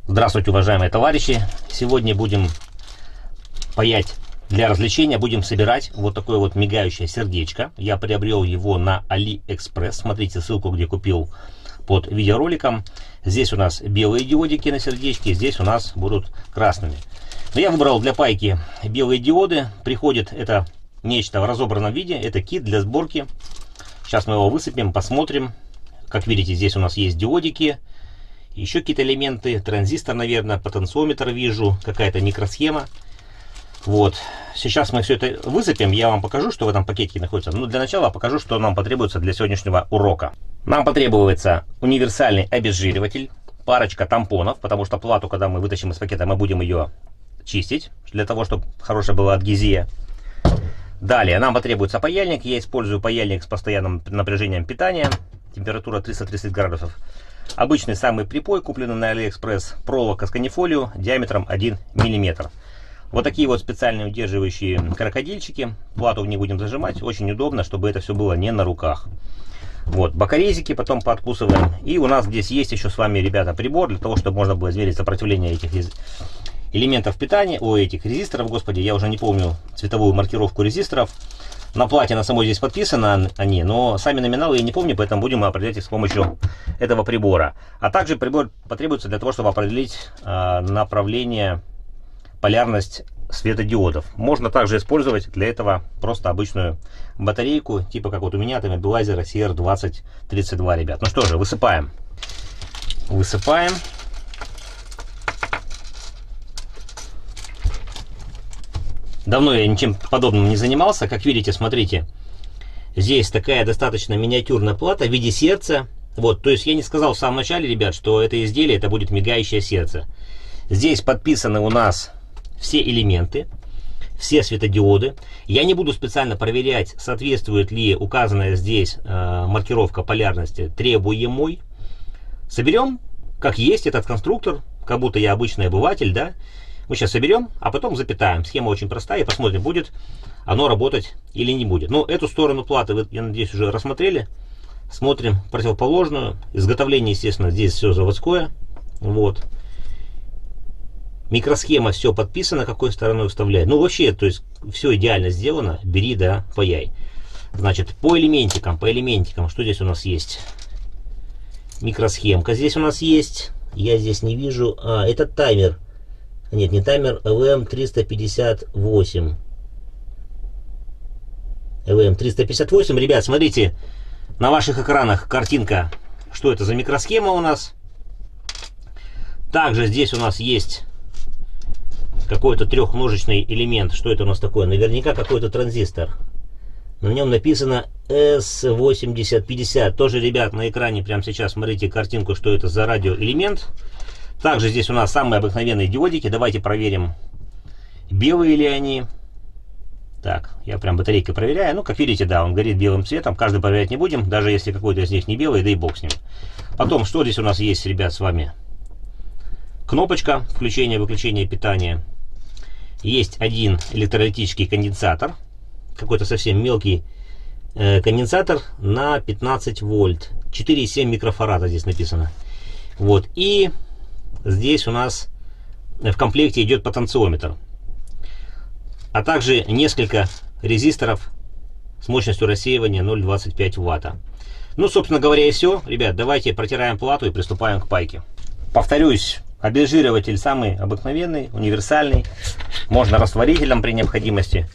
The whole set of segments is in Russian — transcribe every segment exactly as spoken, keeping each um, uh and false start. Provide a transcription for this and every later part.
Здравствуйте, уважаемые товарищи! Сегодня будем паять для развлечения, будем собирать вот такое вот мигающее сердечко. Я приобрел его на AliExpress. Смотрите ссылку, где купил, под видеороликом. Здесь у нас белые диодики на сердечке, здесь у нас будут красными. Но я выбрал для пайки белые диоды. Приходит это нечто в разобранном виде. Это кит для сборки. Сейчас мы его высыпем, посмотрим. Как видите, здесь у нас есть диодики. Еще какие-то элементы, транзистор, наверное, потенциометр вижу, какая-то микросхема. Вот. Сейчас мы все это высыпем, я вам покажу, что в этом пакете находится. Но для начала покажу, что нам потребуется для сегодняшнего урока. Нам потребуется универсальный обезжириватель, парочка тампонов, потому что плату, когда мы вытащим из пакета, мы будем ее чистить, для того, чтобы хорошая была адгезия. Далее нам потребуется паяльник. Я использую паяльник с постоянным напряжением питания, температура триста тридцать градусов. Обычный самый припой, купленный на AliExpress, проволока с канифолио диаметром один миллиметр. Вот такие вот специальные удерживающие крокодильчики. Плату не будем зажимать, очень удобно, чтобы это все было не на руках. Вот, бокорезики потом пооткусываем. И у нас здесь есть еще с вами, ребята, прибор, для того, чтобы можно было измерить сопротивление этих элементов питания, о, этих резисторов, господи, я уже не помню цветовую маркировку резисторов. На плате на самой здесь подписаны они, но сами номиналы я не помню, поэтому будем определять их с помощью этого прибора. А также прибор потребуется для того, чтобы определить э, направление, полярность светодиодов. Можно также использовать для этого просто обычную батарейку, типа как вот у меня, там Abilizer си эр двадцать тридцать два, ребят. Ну что же, высыпаем. Высыпаем. Давно я ничем подобным не занимался. Как видите, смотрите, здесь такая достаточно миниатюрная плата в виде сердца. Вот, то есть я не сказал в самом начале, ребят, что это изделие, это будет мигающее сердце. Здесь подписаны у нас все элементы, все светодиоды. Я не буду специально проверять, соответствует ли указанная здесь э, маркировка полярности требуемой. Соберем, как есть, этот конструктор, как будто я обычный обыватель, да. Мы сейчас соберем, а потом запитаем. Схема очень простая, и посмотрим, будет оно работать или не будет. Но эту сторону платы вы, я надеюсь, уже рассмотрели. Смотрим противоположную. Изготовление, естественно, здесь все заводское. Вот. Микросхема, все подписано, какой стороной вставляет. Ну, вообще, то есть, все идеально сделано. Бери, да, паяй. Значит, по элементикам, по элементикам, что здесь у нас есть? Микросхемка здесь у нас есть. Я здесь не вижу. А, это таймер. Нет, не таймер, эл эм триста пятьдесят восемь. эл эм триста пятьдесят восемь, ребят, смотрите, на ваших экранах картинка, что это за микросхема у нас. Также здесь у нас есть какой-то трехножечный элемент. Что это у нас такое? Наверняка какой-то транзистор. На нем написано эс восемьдесят пятьдесят. Тоже, ребят, на экране прямо сейчас смотрите картинку, что это за радиоэлемент. Также здесь у нас самые обыкновенные диодики. Давайте проверим, белые ли они. Так, я прям батарейкой проверяю. Ну, как видите, да, он горит белым цветом. Каждый проверять не будем, даже если какой-то из них не белый, да и бог с ним. Потом, что здесь у нас есть, ребят, с вами? Кнопочка включения-выключения питания. Есть один электролитический конденсатор. Какой-то совсем мелкий э, конденсатор на пятнадцать вольт. четыре и семь микрофарада здесь написано. Вот, и... Здесь у нас в комплекте идет потенциометр, а также несколько резисторов с мощностью рассеивания ноль целых двадцать пять ватта. Ну, собственно говоря, и все. Ребят, давайте протираем плату и приступаем к пайке. Повторюсь, обезжириватель самый обыкновенный, универсальный. Можно растворителем при необходимости.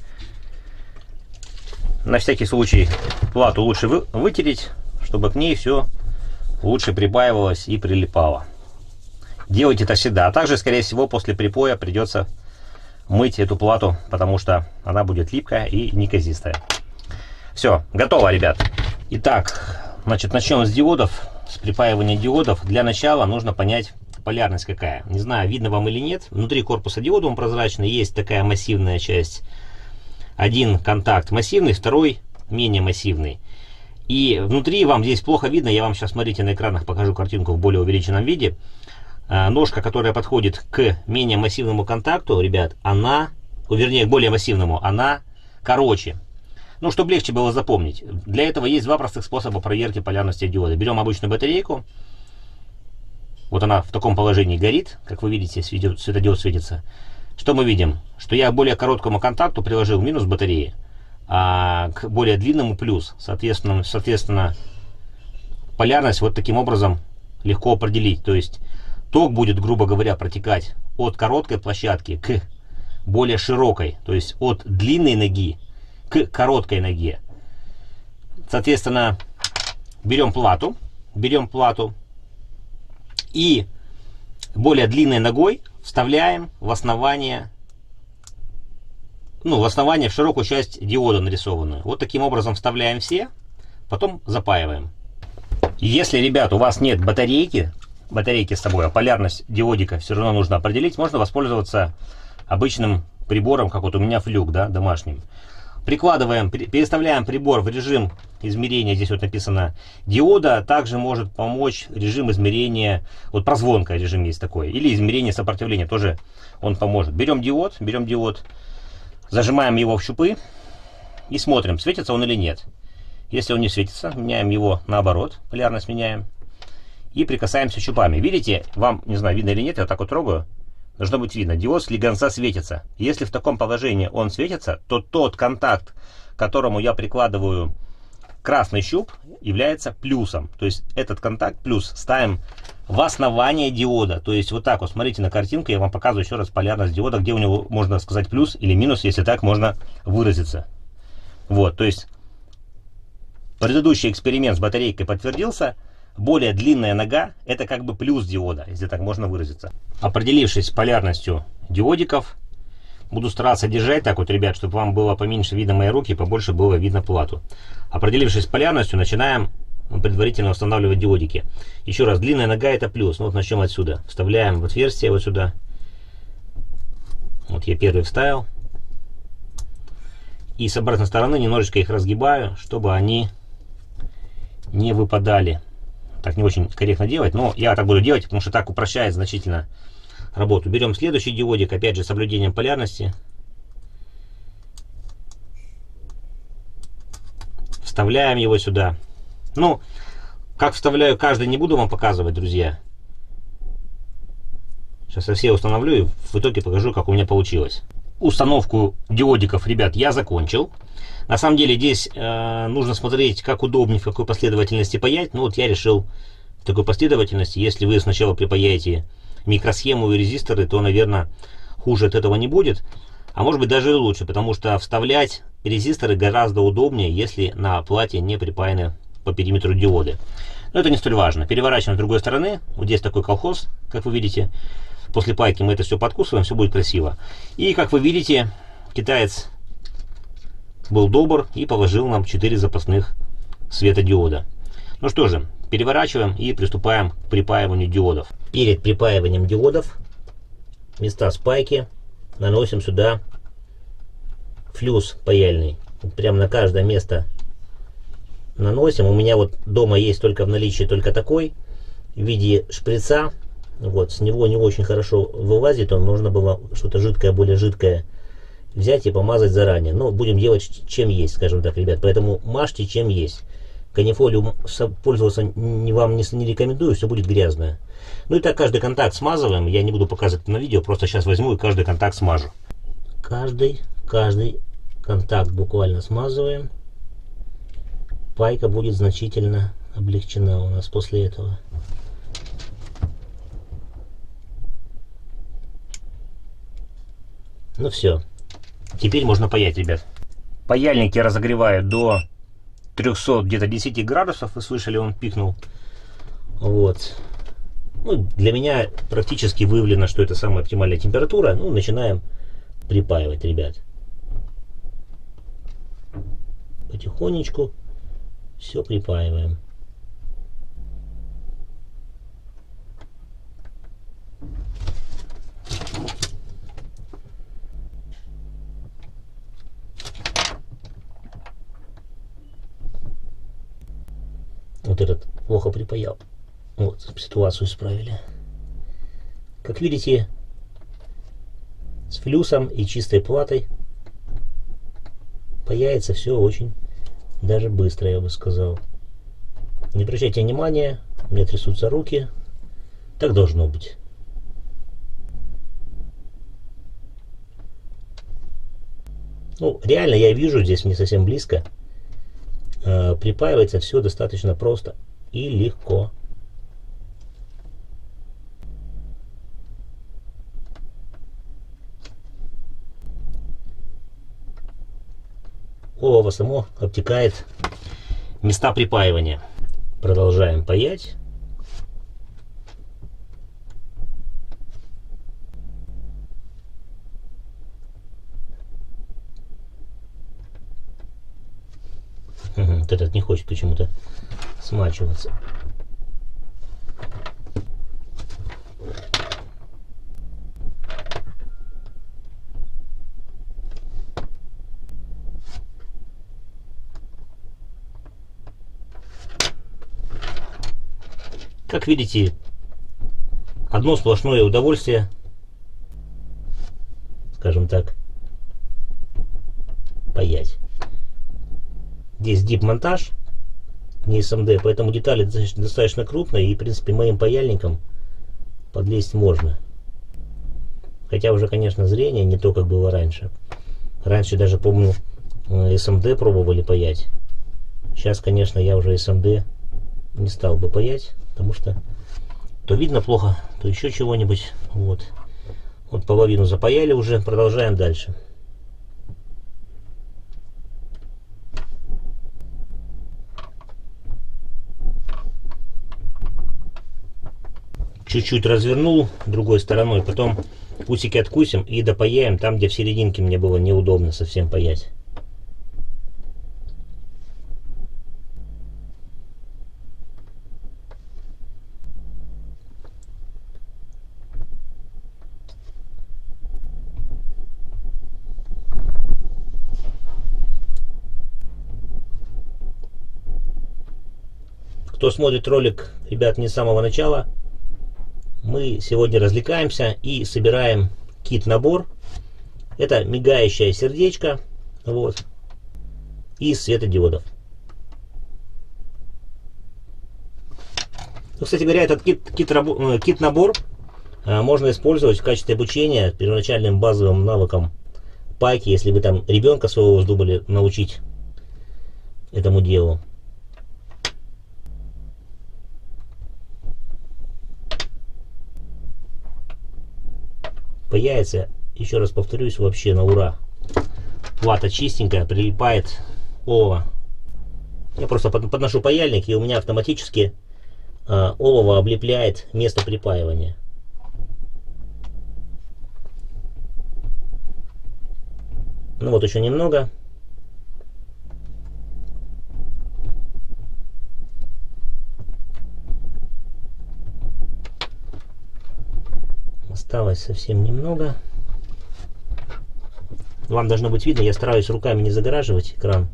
На всякий случай плату лучше вы, вытереть, чтобы к ней все лучше припаивалось и прилипало. Делайте это всегда. А также, скорее всего, после припоя придется мыть эту плату, потому что она будет липкая и неказистая. Все, готово, ребят. Итак, значит, начнем с диодов, с припаивания диодов. Для начала нужно понять полярность какая. Не знаю, видно вам или нет. Внутри корпуса диода он прозрачный, есть такая массивная часть. Один контакт массивный, второй менее массивный. И внутри вам здесь плохо видно. Я вам сейчас, смотрите, на экранах покажу картинку в более увеличенном виде. Ножка, которая подходит к менее массивному контакту, ребят, она, вернее, к более массивному, она короче. Ну, чтобы легче было запомнить. Для этого есть два простых способа проверки полярности диода. Берем обычную батарейку, Вот она в таком положении горит, как вы видите, светодиод светится. Что мы видим? Что я к более короткому контакту приложил минус батареи, а к более длинному плюс. Соответственно, соответственно, полярность вот таким образом легко определить. То есть ток будет, грубо говоря, протекать от короткой площадки к более широкой. То есть от длинной ноги к короткой ноге. Соответственно, берем плату, берем плату и более длинной ногой вставляем в основание, ну, в основание, в широкую часть диода нарисованную. Вот таким образом вставляем все, потом запаиваем. Если, ребят, у вас нет батарейки, батарейки с собой, а полярность диодика все равно нужно определить, можно воспользоваться обычным прибором, как вот у меня флюк, да, домашним. Прикладываем, переставляем прибор в режим измерения, здесь вот написано диода, также может помочь режим измерения, вот прозвонка режим есть такой, или измерение сопротивления, тоже он поможет. Берем диод, берем диод, зажимаем его в щупы и смотрим, светится он или нет. Если он не светится, меняем его наоборот, полярность меняем и прикасаемся щупами. Видите, вам, не знаю, видно или нет, я вот так вот трогаю. Должно быть видно, диод с слегонца светится. Если в таком положении он светится, то тот контакт, к которому я прикладываю красный щуп, является плюсом. То есть этот контакт плюс ставим в основание диода. То есть вот так вот, смотрите на картинку, я вам показываю еще раз полярность диода, где у него можно сказать плюс или минус, если так можно выразиться. Вот, то есть предыдущий эксперимент с батарейкой подтвердился. Более длинная нога — это как бы плюс диода, если так можно выразиться. Определившись с полярностью диодиков, буду стараться держать так вот, ребят, чтобы вам было поменьше видно мои руки, побольше было видно плату. Определившись с полярностью, начинаем предварительно устанавливать диодики. Еще раз, длинная нога — это плюс. Ну вот начнем отсюда. Вставляем в отверстие вот сюда. Вот я первый вставил. И с обратной стороны немножечко их разгибаю, чтобы они не выпадали. Так не очень корректно делать, но я так буду делать, потому что так упрощает значительно работу. Берем следующий диодик, опять же с соблюдением полярности. Вставляем его сюда. Ну, как вставляю каждый, не буду вам показывать, друзья. Сейчас я все установлю и в итоге покажу, как у меня получилось. Установку диодиков, ребят, я закончил. На самом деле здесь э, нужно смотреть, как удобнее, в какой последовательности паять. Ну вот я решил в такой последовательности. Если вы сначала припаяете микросхему и резисторы, то, наверное, хуже от этого не будет. А может быть даже и лучше, потому что вставлять резисторы гораздо удобнее, если на плате не припаяны по периметру диоды. Но это не столь важно. Переворачиваем с другой стороны. Вот здесь такой колхоз, как вы видите. После пайки мы это все подкусываем, все будет красиво. И, как вы видите, китаец был добр и положил нам четыре запасных светодиода. Ну что же, переворачиваем и приступаем к припаиванию диодов. Перед припаиванием диодов места спайки наносим сюда флюс паяльный. Вот прямо на каждое место наносим. У меня вот дома есть только в наличии только такой в виде шприца. Вот, с него не очень хорошо вылазит, он нужно было что-то жидкое, более жидкое взять и помазать заранее. Но будем делать чем есть, скажем так, ребят. Поэтому мажьте чем есть. Канифолию пользоваться не, вам не, не рекомендую, все будет грязное. Ну и так каждый контакт смазываем. Я не буду показывать на видео, просто сейчас возьму и каждый контакт смажу. Каждый, каждый контакт буквально смазываем. Пайка будет значительно облегчена у нас после этого. Ну все. Теперь можно паять, ребят. Паяльник я разогреваю до трёхсот где-то десяти градусов. Вы слышали, он пикнул. Вот. Ну, для меня практически выявлено, что это самая оптимальная температура. Ну, начинаем припаивать, ребят. Потихонечку все припаиваем. Вот этот плохо припаял. Вот, ситуацию исправили. Как видите, с флюсом и чистой платой паяется все очень даже быстро, я бы сказал. Не обращайте внимания, у меня трясутся руки. Так должно быть. Ну, реально я вижу, здесь не совсем близко. Э, припаивается все достаточно просто и легко. Олово само обтекает места припаивания. Продолжаем паять. Вот этот не хочет почему-то смачиваться. Как видите, одно сплошное удовольствие, скажем так, паять. Здесь дип-монтаж, не эс эм дэ, поэтому детали достаточно крупные, и, в принципе, моим паяльником подлезть можно. Хотя уже, конечно, зрение не то, как было раньше. Раньше даже, помню, эс эм дэ пробовали паять. Сейчас, конечно, я уже эс эм дэ не стал бы паять, потому что то видно плохо, то еще чего-нибудь. Вот. Вот половину запаяли уже, продолжаем дальше. Чуть-чуть развернул другой стороной, потом усики откусим и допаяем там, где в серединке мне было неудобно совсем паять. Кто смотрит ролик, ребят, не с самого начала, мы сегодня развлекаемся и собираем кит-набор. Это мигающее сердечко, вот, из светодиодов. Ну, кстати говоря, этот кит-набор кит, кит можно использовать в качестве обучения первоначальным базовым навыкам пайки, если вы там ребенка своего вздумали научить этому делу. Паяется, еще раз повторюсь, вообще на ура. Плата чистенькая, прилипает олово. Я просто подношу паяльник, и у меня автоматически э, олово облепляет место припаивания. Ну вот еще немного. Осталось совсем немного. Вам должно быть видно, я стараюсь руками не загораживать экран.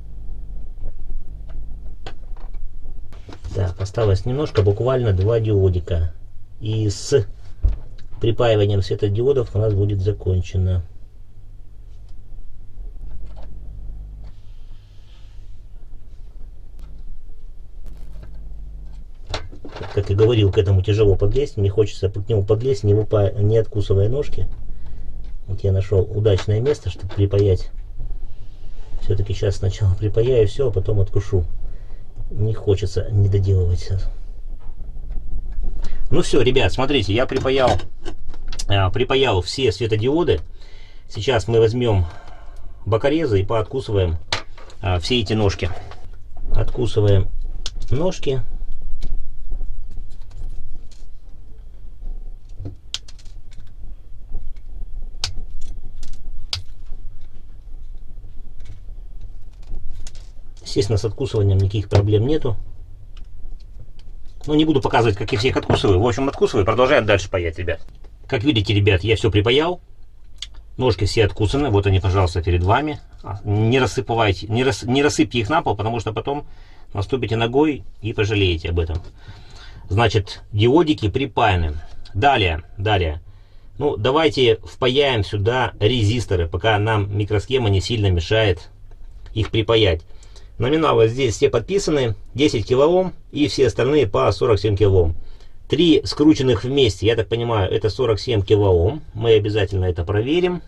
Так, осталось немножко, буквально два диодика. И с припаиванием светодиодов у нас будет закончено. Как и говорил, к этому тяжело подлезть. Мне хочется к нему подлезть, не, выпа... не откусывая ножки. Вот я нашел удачное место, чтобы припаять. Все-таки сейчас сначала припаяю все, а потом откушу. Не хочется не доделывать. Ну все, ребят, смотрите, я припаял, припаял все светодиоды. Сейчас мы возьмем бокорезы и пооткусываем все эти ножки. Откусываем ножки. Естественно, с откусыванием никаких проблем нету. Но не буду показывать, как я всех откусываю. В общем, откусываю, продолжаем дальше паять, ребят. Как видите, ребят, я все припаял. Ножки все откусаны. Вот они, пожалуйста, перед вами. Не рассыпайте, не, рас, не рассыпьте их на пол, потому что потом наступите ногой и пожалеете об этом. Значит, диодики припаяны. Далее, далее. Ну, давайте впаяем сюда резисторы, пока нам микросхема не сильно мешает их припаять. Номиналы здесь все подписаны, десять килоом, и все остальные по сорок семь килоом. Три скрученных вместе, я так понимаю, это сорок семь килоом. Мы обязательно это проверим.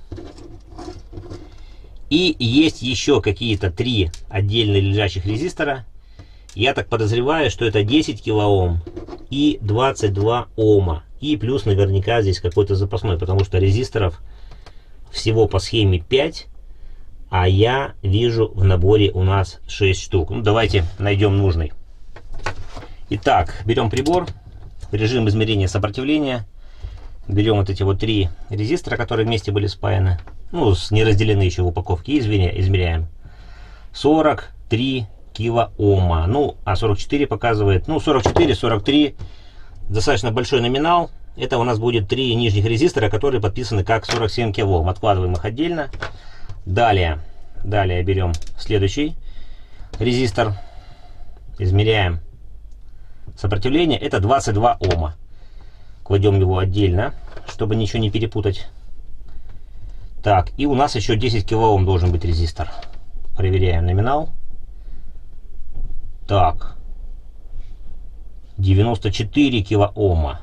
И есть еще какие-то три отдельно лежащих резистора. Я так подозреваю, что это десять килоом и двадцать два ома. И плюс наверняка здесь какой-то запасной, потому что резисторов всего по схеме пять. А я вижу в наборе у нас шесть штук. Ну, давайте найдем нужный. Итак, берем прибор. Режим измерения сопротивления. Берем вот эти вот три резистора, которые вместе были спаяны. Ну, не разделены еще в упаковке. И измеряем. сорок три килоома. Ну, а сорок четыре показывает. Ну, сорок четыре, сорок три. Достаточно большой номинал. Это у нас будет три нижних резистора, которые подписаны как сорок семь килоом. Откладываем их отдельно. Далее. Далее берем следующий резистор. Измеряем сопротивление. Это двадцать два ома. Кладем его отдельно, чтобы ничего не перепутать. Так, и у нас еще десять килоом должен быть резистор. Проверяем номинал. Так. девяносто четыре килоома.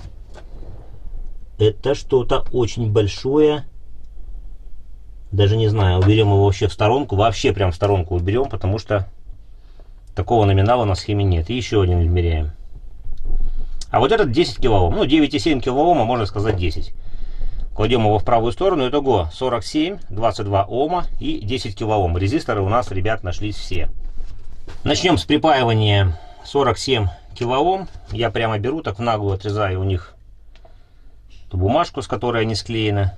Это что-то очень большое. Даже не знаю, уберем его вообще в сторонку. Вообще прям в сторонку уберем, потому что такого номинала на схеме нет. И еще один измеряем. А вот этот десять килоом. Ну, девять и семь килоома, можно сказать десять. Кладем его в правую сторону. Итого сорок семь, двадцать два ома и десять килоом. Резисторы у нас, ребят, нашлись все. Начнем с припаивания сорок семь килоом. Я прямо беру, так в наглую отрезаю у них эту бумажку, с которой они склеены.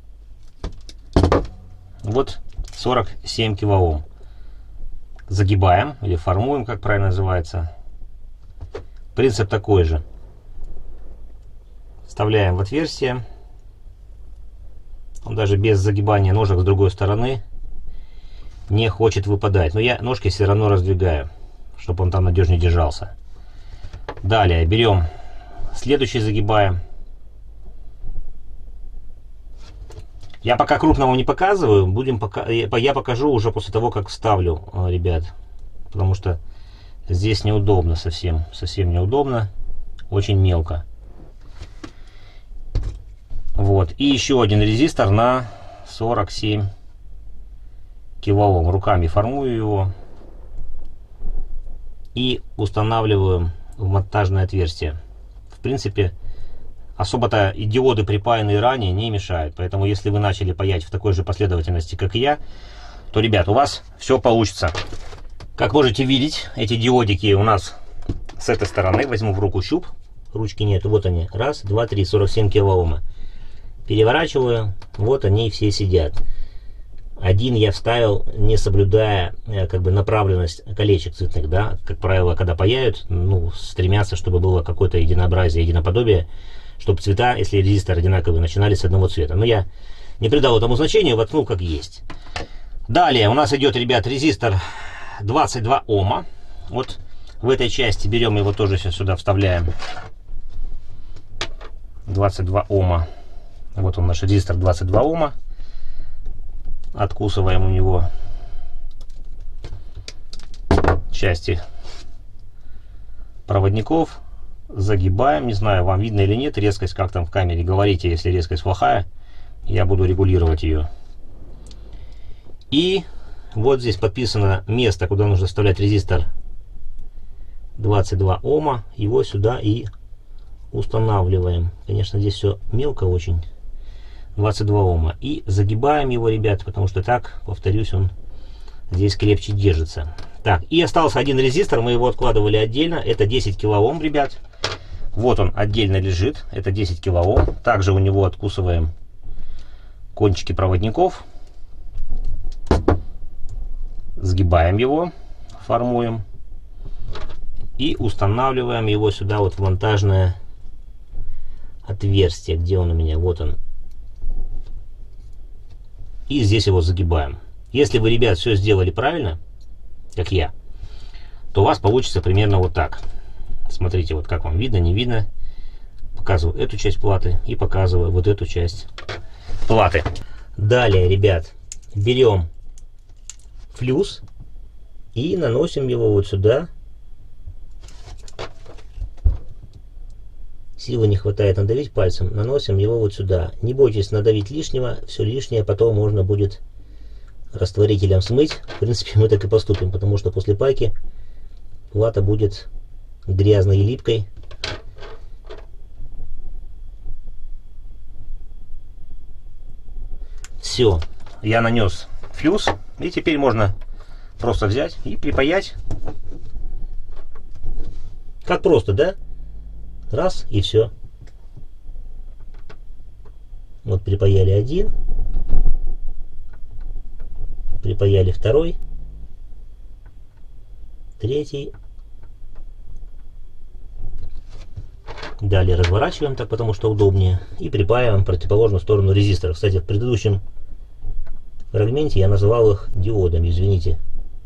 Вот сорок семь килоом. Загибаем или формуем, как правильно называется. Принцип такой же. Вставляем в отверстие. Он даже без загибания ножек с другой стороны не хочет выпадать. Но я ножки все равно раздвигаю, чтобы он там надежнее держался. Далее берем следующий, загибаем. Я пока крупного не показываю, будем пока, я покажу уже после того, как вставлю, ребят. Потому что здесь неудобно совсем, совсем неудобно, очень мелко. Вот, и еще один резистор на сорок семь килоом. Руками формую его и устанавливаю в монтажное отверстие. В принципе, особо-то и диоды, припаянные ранее, не мешают. Поэтому, если вы начали паять в такой же последовательности, как и я, то, ребят, у вас все получится. Как можете видеть, эти диодики у нас с этой стороны. Возьму в руку щуп. Ручки нет. Вот они. Раз, два, три. сорок семь килоома. Переворачиваю. Вот они все сидят. Один я вставил, не соблюдая как бы направленность колечек цветных, да. Как правило, когда паяют, ну, стремятся, чтобы было какое-то единообразие, единоподобие, чтобы цвета, если резистор одинаковые, начинались с одного цвета. Но я не придал этому значению, воткнул как есть. Далее у нас идет, ребят, резистор двадцать два ома. Вот в этой части берем его тоже сейчас сюда вставляем. двадцать два ома. Вот он, наш резистор двадцать два ома. Откусываем у него части проводников. Загибаем. Не знаю, вам видно или нет резкость, как там в камере. Говорите, если резкость плохая. Я буду регулировать ее. И вот здесь подписано место, куда нужно вставлять резистор двадцать два ома. Его сюда и устанавливаем. Конечно, здесь все мелко очень. двадцать два ома. И загибаем его, ребят, потому что так, повторюсь, он здесь крепче держится. Так, и остался один резистор. Мы его откладывали отдельно. Это десять килоом, ребят. Вот он отдельно лежит. Это десять килоом. Также у него откусываем кончики проводников. Сгибаем его, формуем. И устанавливаем его сюда вот в монтажное отверстие. Где он у меня? Вот он. И здесь его загибаем. Если вы, ребят, все сделали правильно, как я, то у вас получится примерно вот так. Смотрите, вот как вам видно, не видно. Показываю эту часть платы и показываю вот эту часть платы. Далее, ребят, берем флюс и наносим его вот сюда. силы не хватает надавить пальцем, наносим его вот сюда. Не бойтесь надавить лишнего, все лишнее потом можно будет растворителем смыть. В принципе, мы так и поступим, потому что после пайки плата будет грязной и липкой. Все, я нанес флюс, и теперь можно просто взять и припаять. Как просто, да? Раз и все. Вот припаяли один, припаяли второй, третий. Далее разворачиваем так, потому что удобнее, и припаиваем противоположную сторону резистора. Кстати, в предыдущем фрагменте я называл их диодами, извините.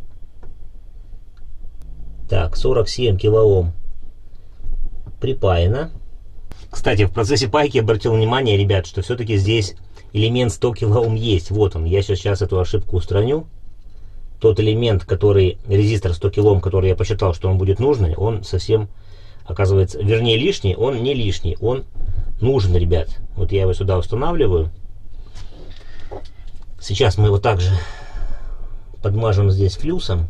Так, сорок семь килоом припаяно. Кстати, в процессе пайки обратил внимание, ребят, что все-таки здесь элемент сто килоом есть. Вот он, я сейчас эту ошибку устраню. Тот элемент, который, резистор сто килоом, который я посчитал, что он будет нужный, он совсем, оказывается, вернее лишний, он не лишний, он нужен, ребят. Вот я его сюда устанавливаю. Сейчас мы его также подмажем здесь флюсом.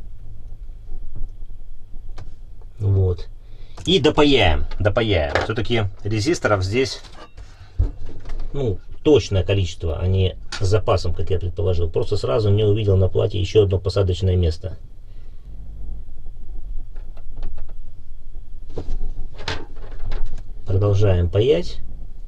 Вот. И допаяем, допаяем. Все-таки резисторов здесь, ну, точное количество, а не с запасом, как я предположил. Просто сразу не увидел на плате еще одно посадочное место. Продолжаем паять.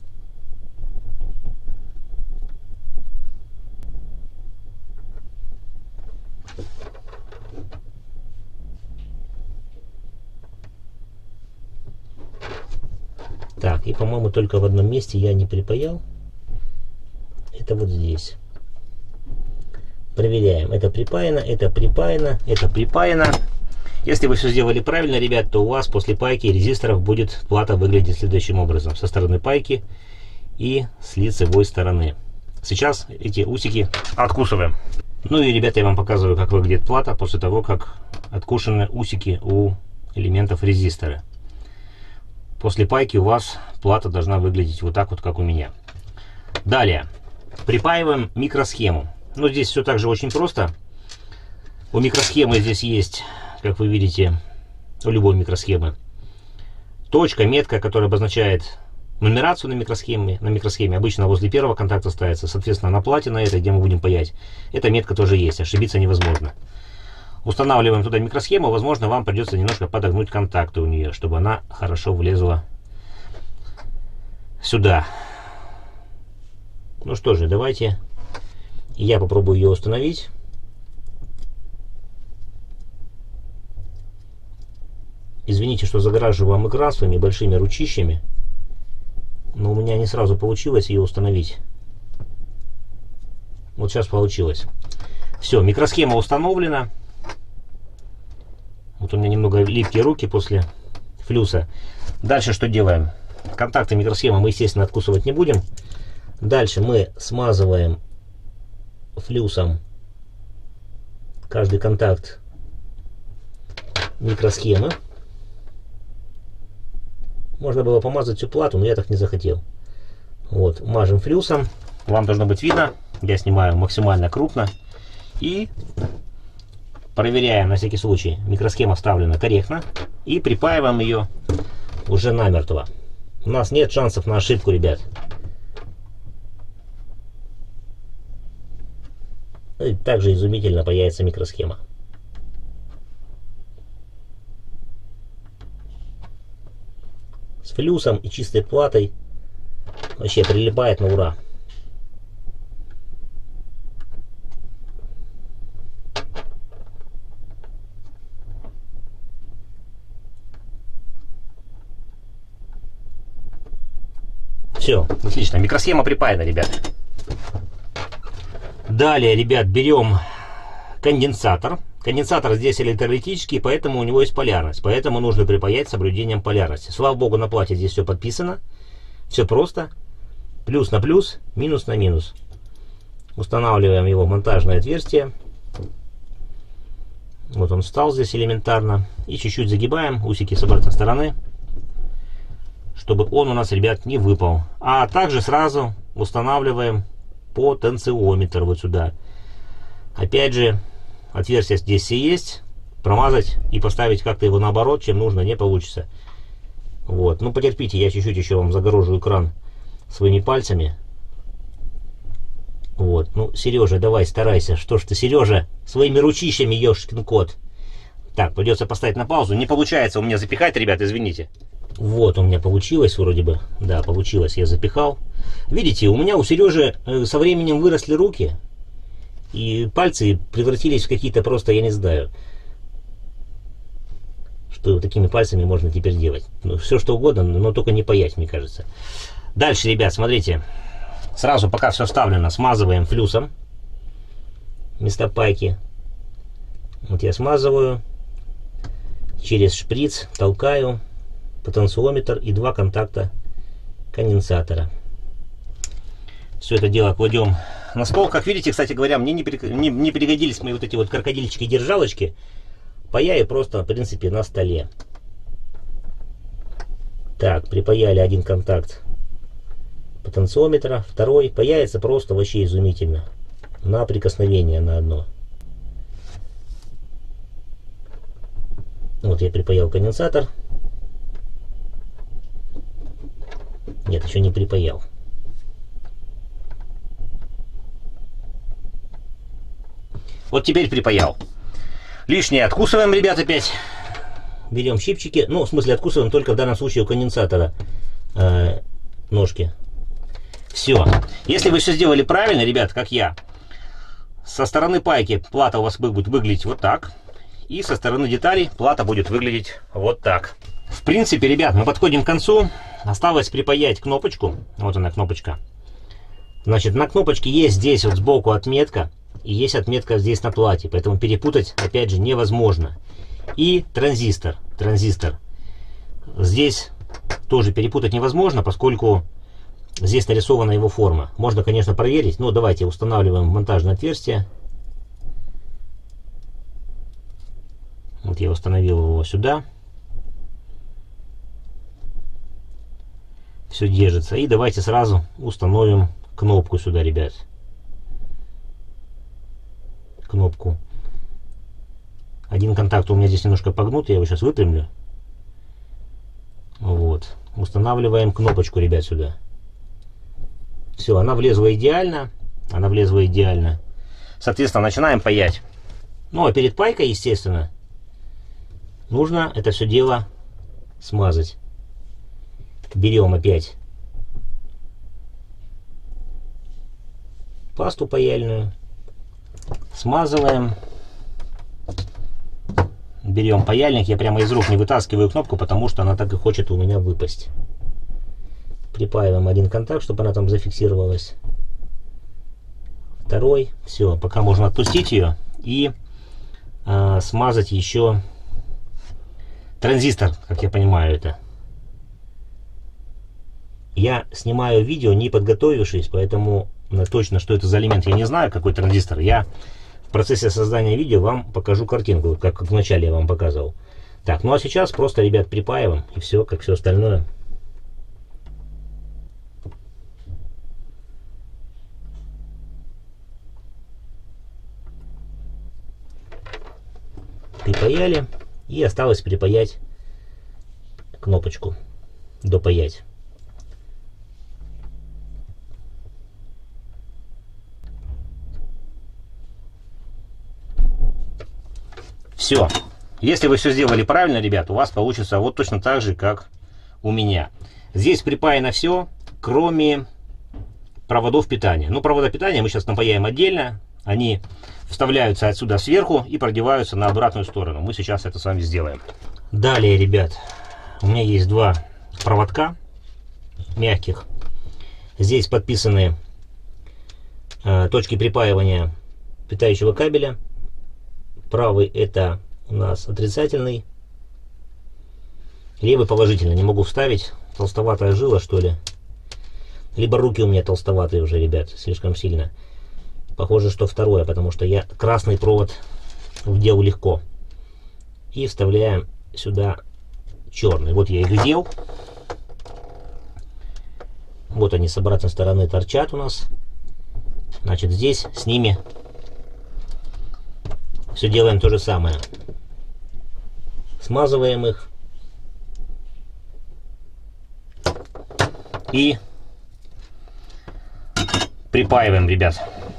Так, и, по-моему, только в одном месте я не припаял. Это вот здесь. Проверяем. Это припаяно, это припаяно, это припаяно. Если вы все сделали правильно, ребят, то у вас после пайки резисторов будет плата выглядеть следующим образом. Со стороны пайки и с лицевой стороны. Сейчас эти усики откусываем. Ну и, ребята, я вам показываю, как выглядит плата после того, как откушены усики у элементов резистора. После пайки у вас плата должна выглядеть вот так вот, как у меня. Далее припаиваем микросхему. Ну, здесь все так же очень просто. У микросхемы здесь есть, как вы видите, у любой микросхемы, точка, метка, которая обозначает нумерацию на микросхеме. На микросхеме обычно возле первого контакта ставится, соответственно, на плате, на этой, где мы будем паять, эта метка тоже есть, ошибиться невозможно. Устанавливаем туда микросхему, возможно, вам придется немножко подогнуть контакты у нее, чтобы она хорошо влезла сюда. Ну что же, давайте я попробую ее установить. Извините, что загораживаю вам экран своими большими ручищами, но у меня не сразу получилось ее установить. Вот сейчас получилось. Все, микросхема установлена. Вот у меня немного липкие руки после флюса. Дальше что делаем? Контакты микросхемы мы, естественно, откусывать не будем. Дальше мы смазываем флюсом каждый контакт микросхемы. Можно было помазать всю плату, но я так не захотел. Вот, мажем флюсом. Вам должно быть видно. Я снимаю максимально крупно. И проверяем на всякий случай, микросхема вставлена корректно. И припаиваем ее уже намертво. У нас нет шансов на ошибку, ребят. И также изумительно паяется микросхема. С флюсом и чистой платой вообще прилипает на ура. Все, отлично. Микросхема припаяна, ребят. Далее, ребят, берем конденсатор. Конденсатор здесь электролитический, поэтому у него есть полярность. Поэтому нужно припаять с соблюдением полярности. Слава богу, на плате здесь все подписано. Все просто. Плюс на плюс, минус на минус. Устанавливаем его в монтажное отверстие. Вот он встал здесь элементарно. И чуть-чуть загибаем усики с обратной стороны, чтобы он у нас, ребят, не выпал. А также сразу устанавливаем потенциометр вот сюда. Опять же, отверстие здесь все есть. Промазать и поставить как-то его наоборот, чем нужно, не получится. Вот, ну потерпите, я чуть-чуть еще вам загорожу экран своими пальцами. Вот, ну, Сережа, давай, старайся. Что ж ты, Сережа, своими ручищами, ешкин кот. Так, придется поставить на паузу. Не получается у меня запихать, ребят, извините. Вот, у меня получилось вроде бы. Да, получилось, я запихал. Видите, у меня у Сережи со временем выросли руки. И пальцы превратились в какие-то просто, я не знаю, что такими пальцами можно теперь делать. Ну, все что угодно, но только не паять, мне кажется. Дальше, ребят, смотрите. Сразу, пока все вставлено, смазываем флюсом места пайки. Вот я смазываю. Через шприц толкаю потенциометр и два контакта конденсатора. Все это дело кладем на стол. Как видите, кстати говоря, мне не, не, не пригодились мои вот эти вот крокодильчики-держалочки. Паяю просто, в принципе, на столе. Так, припаяли один контакт потенциометра, второй паяется просто вообще изумительно. На прикосновение на одно. Вот я припаял конденсатор. Нет, еще не припаял. Вот теперь припаял. Лишнее откусываем, ребят, опять. Берем щипчики. Ну, в смысле, откусываем только в данном случае у конденсатора э, ножки. Все. Если вы все сделали правильно, ребят, как я, со стороны пайки плата у вас будет выглядеть вот так. И со стороны деталей плата будет выглядеть вот так. В принципе, ребят, мы подходим к концу. Осталось припаять кнопочку. Вот она, кнопочка. Значит, на кнопочке есть здесь вот сбоку отметка. И есть отметка здесь на плате. Поэтому перепутать, опять же, невозможно. И транзистор. Транзистор. Здесь тоже перепутать невозможно, поскольку здесь нарисована его форма. Можно, конечно, проверить. Но давайте устанавливаем монтажное отверстие. Вот я установил его сюда. Все держится. И давайте сразу установим кнопку сюда, ребят. Кнопку. Один контакт у меня здесь немножко погнут. Я его сейчас выпрямлю. Вот. Устанавливаем кнопочку, ребят, сюда. Все, она влезла идеально. Она влезла идеально. Соответственно, начинаем паять. Ну, а перед пайкой, естественно, нужно это все дело смазать. Берем опять пасту паяльную. Смазываем. Берем паяльник. Я прямо из рук не вытаскиваю кнопку, потому что она так и хочет у меня выпасть. Припаиваем один контакт, чтобы она там зафиксировалась. Второй. Все, пока можно отпустить ее. И а, смазать еще транзистор, как я понимаю это. Я снимаю видео, не подготовившись, поэтому точно, что это за элемент, я не знаю, какой транзистор. Я в процессе создания видео вам покажу картинку, как, как вначале я вам показывал. Так, ну а сейчас просто, ребят, припаиваем, и все, как все остальное. Припаяли, и осталось припаять кнопочку, допаять. Все. Если вы все сделали правильно, ребят, у вас получится вот точно так же, как у меня. Здесь припаяно все, кроме проводов питания. Ну, провода питания мы сейчас напаяем отдельно. Они вставляются отсюда сверху и продеваются на обратную сторону. Мы сейчас это с вами сделаем. Далее, ребят, у меня есть два проводка мягких. Здесь подписаны э, точки припаивания питающего кабеля. Правый это у нас отрицательный, левый положительный. Не могу вставить, толстоватая жила, что ли. Либо руки у меня толстоватые уже, ребят, слишком сильно. Похоже, что второе, потому что я красный провод вдел легко. И вставляем сюда черный. Вот я их вдел. Вот они с обратной стороны торчат у нас. Значит, здесь с ними все делаем то же самое. Смазываем их. И припаиваем, ребят.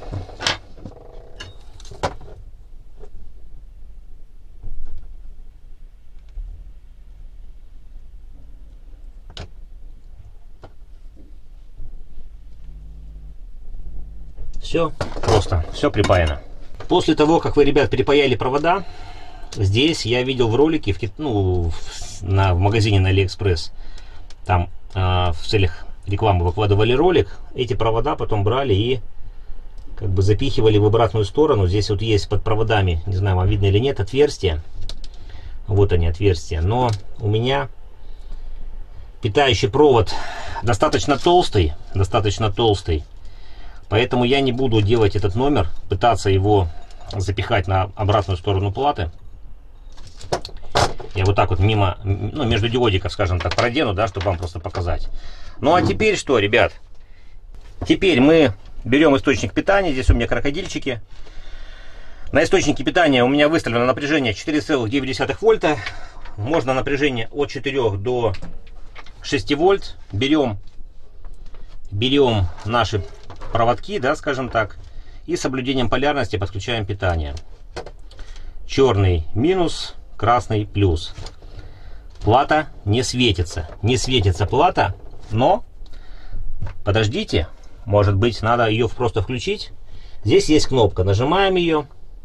Все просто, все припаяно. После того, как вы, ребят, припаяли провода, здесь я видел в ролике, в, ну, в, на, в магазине на Алиэкспресс, там э, в целях рекламы выкладывали ролик, эти провода потом брали и как бы запихивали в обратную сторону. Здесь вот есть под проводами, не знаю, вам видно или нет, отверстия. Вот они, отверстия. Но у меня питающий провод достаточно толстый, достаточно толстый. Поэтому я не буду делать этот номер, пытаться его запихать на обратную сторону платы. Я вот так вот мимо, ну, между диодиков, скажем так, продену, да, чтобы вам просто показать. Ну а теперь что, ребят? Теперь мы берем источник питания. Здесь у меня крокодильчики. На источнике питания у меня выставлено напряжение четыре целых девять десятых вольта. Можно напряжение от четырёх до шести вольт. Берем, берем наши проводки, да, скажем так, и с соблюдением полярности подключаем питание. Черный минус, красный плюс. Плата не светится. Не светится плата, но подождите, может быть, надо ее просто включить. Здесь есть кнопка, нажимаем ее,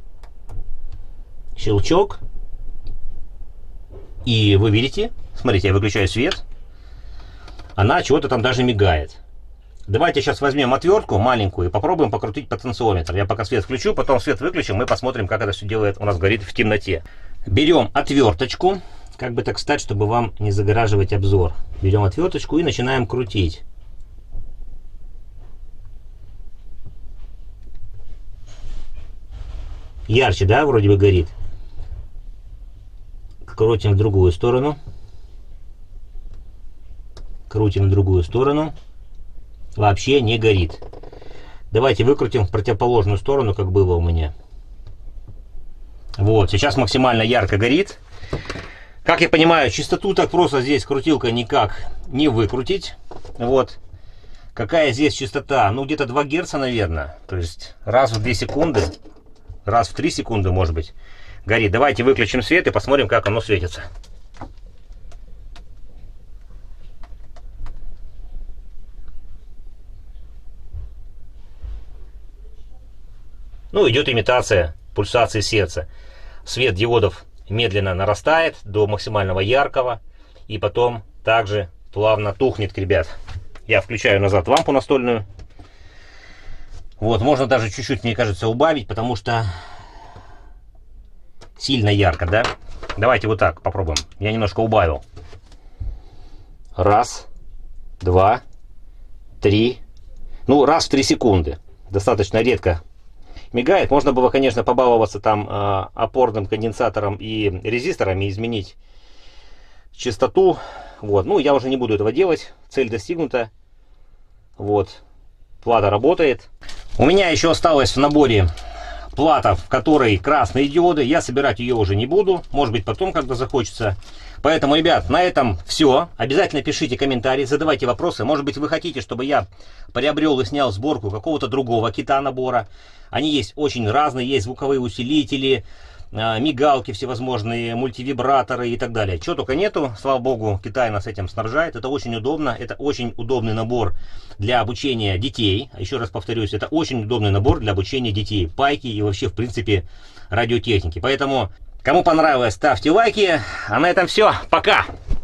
щелчок, и вы видите, смотрите, я выключаю свет, она чего-то там даже мигает. Давайте сейчас возьмем отвертку маленькую и попробуем покрутить потенциометр. Я пока свет включу, потом свет выключим, мы посмотрим, как это все делает, у нас горит в темноте. Берем отверточку, как бы так встать, чтобы вам не загораживать обзор. Берем отверточку и начинаем крутить. Ярче, да, вроде бы горит. Крутим в другую сторону. Крутим в другую сторону. Вообще не горит. Давайте выкрутим в противоположную сторону, как было у меня. Вот, сейчас максимально ярко горит. Как я понимаю, частоту так просто здесь крутилкой никак не выкрутить. Вот. Какая здесь частота? Ну, где-то два герца, наверное. То есть раз в две секунды, раз в три секунды, может быть, горит. Давайте выключим свет и посмотрим, как оно светится. Ну, идет имитация пульсации сердца. Свет диодов медленно нарастает до максимального яркого. И потом также плавно тухнет, ребят. Я включаю назад лампу настольную. Вот, можно даже чуть-чуть, мне кажется, убавить, потому что сильно ярко, да? Давайте вот так попробуем. Я немножко убавил. Раз, два, три. Ну, раз в три секунды. Достаточно редко мигает. Можно было, конечно, побаловаться там э, опорным конденсатором и резисторами, изменить частоту. Вот. Ну, я уже не буду этого делать. Цель достигнута. Вот. Плата работает. У меня еще осталось в наборе плата, в которой красные диоды. Я собирать ее уже не буду. Может быть, потом, когда захочется. Поэтому, ребят, на этом все. Обязательно пишите комментарии, задавайте вопросы. Может быть, вы хотите, чтобы я приобрел и снял сборку какого-то другого кита набора. Они есть очень разные. Есть звуковые усилители, мигалки всевозможные, мультивибраторы и так далее. Чего только нету. Слава богу, Китай нас этим снабжает. Это очень удобно. Это очень удобный набор для обучения детей. Еще раз повторюсь, это очень удобный набор для обучения детей. Пайки и вообще, в принципе, радиотехники. Поэтому, кому понравилось, ставьте лайки. А на этом все. Пока!